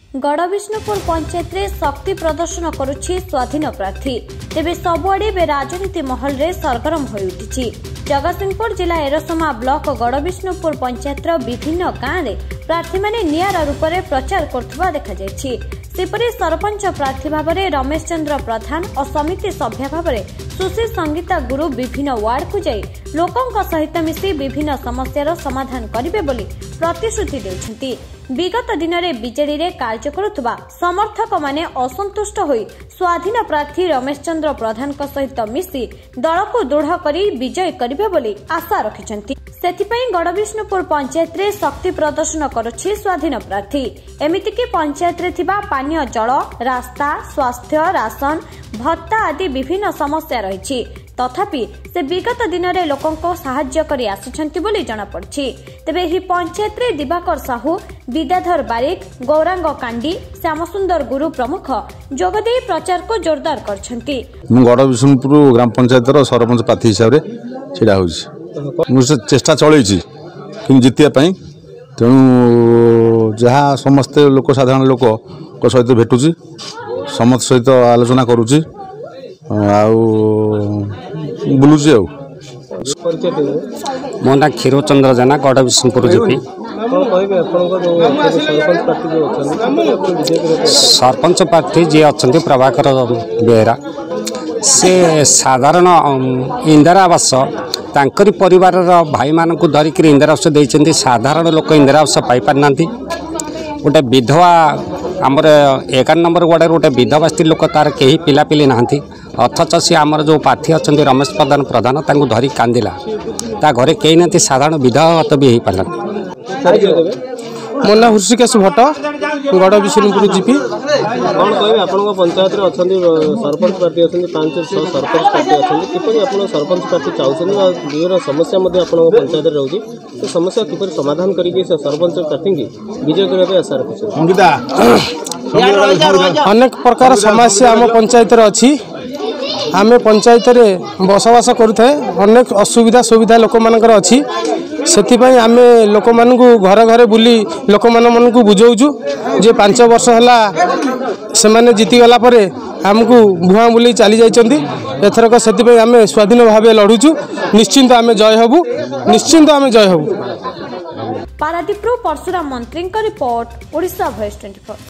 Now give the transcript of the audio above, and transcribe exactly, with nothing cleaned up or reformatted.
गड़विष्णुपुर पंचायत रे शक्ति प्रदर्शन करुछि स्वाधीन प्रार्थी तेबे सबुआड़े बे राजनीति महल रे सरगरम होई उठिछि। जगतसिंहपुर जिला एरसमा ब्लॉक गड़विष्णुपुर पंचायत विभिन्न गाँव में प्रार्थी माने नियारा रूप में प्रचार करथुवा देखा जायछि। सेपरि सरपंच प्रार्थी भाव में रमेश चंद्र प्रधान और समिति सभ्य भाव में सुश्री संगीता गुरु विभिन्न वार्ड को जाई लोकों सहित मिसी विभिन्न समस्यार समाधान करिवे बोली प्रतिश्रुति देउछन्ति। विगत दिन में बीजेडी रे कार्य करुवा समर्थक माने असंतुष्ट होई स्वाधीन प्रार्थी रमेश चंद्र प्रधान सहित मिसी दल को दृढ़ करी विजय करिवे बोली आशा रखिछन्ति। सेथिपई गड़विष्णुपुर पंचायत रे शक्ति प्रदर्शन करुछि स्वाधीन प्रार्थी। एमिति कि पंचायत रे थिबा पानीय जल, रास्ता, स्वास्थ्य, राशन, भत्ता आदि विभिन्न समस्या रहिछि। तथापि से विगत दिन में लोकों को साहाय्य करी आसिछन्ति बोली जଣା पड़छि। तेबे ही पंचायत रे दिवाकर साहू, विद्याधर बारिक, गौरांग कांडी, श्यामसुंदर गुरु प्रमुख जोगदे प्रचार को जोरदार करछन्ति। गड़विष्णुपुर ग्राम पंचायत रो सरपंच प्रार्थी हिसाब रे छिडा होछि। मु चेष्टा चलैछि कि जितिया पई तेणु जहाँ समस्ते लोक साधारण लोक को सहित भेटुछि समस्त सहित आलोचना करुछि बुलूची आउ मो ना क्षीर चंद्र जेना गड़विष्णुपुर जीपी सरपंच प्रार्थी जी अच्छा प्रभाकर बेहरा से साधारण इंदिरा आवास तांकरी परिवार भाई मान को धरिक इंदिरा आवास देते साधारण लोक इंदिरा आवास पाई पार ना गोटे विधवा आमर एगार नंबर वार्ड गोटे विधवा स्त्री लोक तार कहीं पिलापिली ना अथच सी आमर जो प्रार्थी अच्छा रमेश प्रधान प्रधान धरिक कांदिला ता घरे कहीं ना साधारण विधवा भी हो पारा। मो ना हृषिकेश भट्ट गड़विष्णुपुर जीपी पंचायत सरपंच प्रार्थी अच्छा पांच छह सरपंच प्रार्थी अच्छा किपरि आप सरपंच प्रार्थी चाहते विभिन्न समस्या पंचायत रोचे तो समस्या किपरि समाधान करके सरपंच प्रार्थी की विजय करने आशा रखिए। अनेक प्रकार समस्या आम पंचायत अच्छी आम पंचायत रे बसवास करुए अनेक असुविधा सुविधा लोक मानकर अच्छी से आम लोक मान घर घर बुली लोक मान बुझाऊँ जे पांच वर्ष है से जीतीगला आमको भुआ बुले चली जाइए एथरक से आम स्वाधीन भाव लड़ुचु निश्चिंत आम जय हबु निश्चिंत आम जय हबु। पारादीप परशुराम मंत्री रिपोर्ट ओडिशा वॉइस चौबीस।